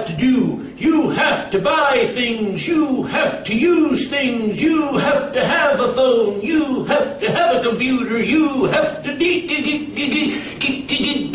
to do. You have to buy things. You have to use things. You have to have a phone. You have to have a computer. You have to